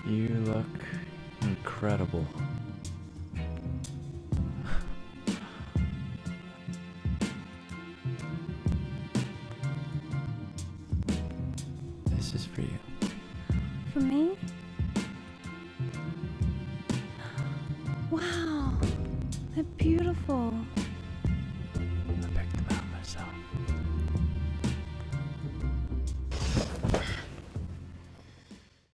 You look incredible. This is for you. For me? Wow, they're beautiful.